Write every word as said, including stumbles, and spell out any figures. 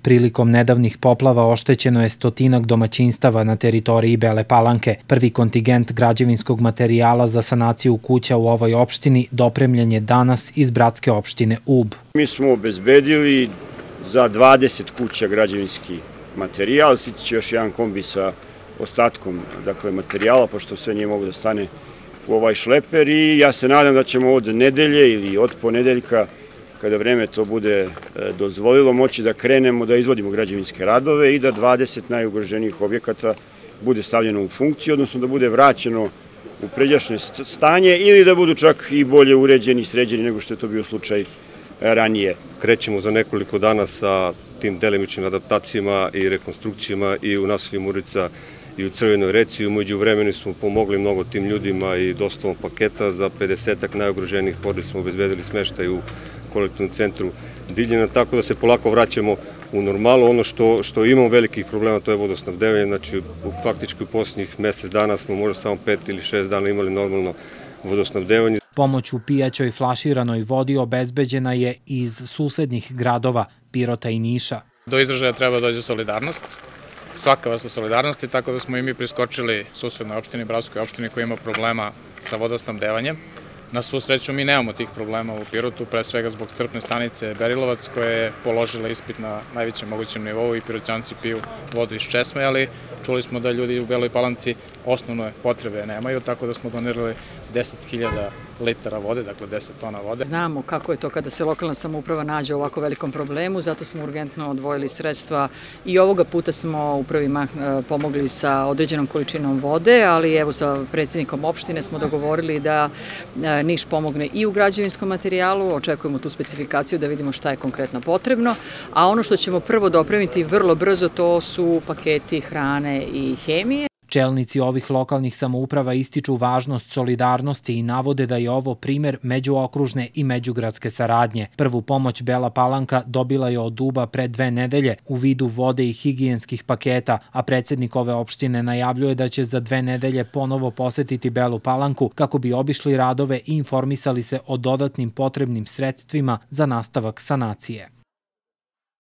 Prilikom nedavnih poplava oštećeno je stotinak domaćinstava na teritoriji Bele Palanke. Prvi kontingent građevinskog materijala za sanaciju kuća u ovoj opštini dopremljen je danas iz bratske opštine Ub. Mi smo obezbedili za dvadeset kuća građevinski materijal, stići će još jedan kombi sa ostatkom dakle, materijala, pošto sve nije mogu da stane u ovaj šleper i ja se nadam da ćemo od nedelje ili od ponedeljka, kada vreme to bude dozvolilo, moći da krenemo da izvodimo građevinske radove i da dvadeset najugroženijih objekata bude stavljeno u funkciju, odnosno da bude vraćeno u pređašnje stanje ili da budu čak i bolje uređeni i sređeni nego što je to bio slučaj ranije. Krećemo za nekoliko dana sa tim delimičnim adaptacijama i rekonstrukcijama i u naselju Murica i u Crvenoj reci. Umeđu vremenu smo pomogli mnogo tim ljudima i dostavom paketa. Za pedesetak najugroženijih porodica smo obezbedili smeštaj u kolektivnom centru Diljina, tako da se polako vraćamo u normalu. Ono što, što imamo velikih problema, to je vodosnabdevanje, znači faktički u posljednjih mesec dana smo možda samo pet ili šest dana imali normalno vodosnabdevanje. Pomoć u pijaćoj flaširanoj vodi obezbeđena je iz susednih gradova Pirota i Niša. Do izražaja treba dođe solidarnost, svaka vrsta solidarnosti, tako da smo i mi priskočili susednoj opštini, Bratskoj opštini koja ima problema sa vodosnabdevanjem. Na svu sreću mi nemamo tih problema u Pirotu, pre svega zbog crpne stanice Berilovac koja je položila ispit na najvećem mogućem nivou i Piroćanci piju vodu iz česme, ali čuli smo da ljudi u Beloj Palanci osnovne potrebe nemaju, tako da smo donirali deset hiljada litara vode, dakle deset tona vode. Znamo kako je to kada se lokalna samouprava nađe u ovako velikom problemu, zato smo urgentno odvojili sredstva i ovoga puta smo u prvi mah pomogli sa određenom količinom vode, ali evo sa predsjednikom opštine smo dogovorili da Niš pomogne i u građevinskom materijalu, očekujemo tu specifikaciju da vidimo šta je konkretno potrebno, a ono što ćemo prvo dopremiti vrlo brzo to su paketi hrane i hemije. Čelnici ovih lokalnih samouprava ističu važnost solidarnosti i navode da je ovo primer međuokružne i međugradske saradnje. Prvu pomoć Bela Palanka dobila je od Uba pre dve nedelje u vidu vode i higijenskih paketa, a predsjednik ove opštine najavljuje da će za dve nedelje ponovo posetiti Belu Palanku kako bi obišli radove i informisali se o dodatnim potrebnim sredstvima za nastavak sanacije.